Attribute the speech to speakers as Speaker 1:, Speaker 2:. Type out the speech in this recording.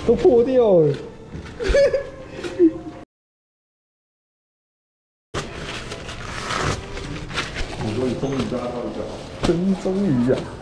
Speaker 1: 都破掉了。
Speaker 2: 我说你终于抓到一个好，
Speaker 1: 真终于啊！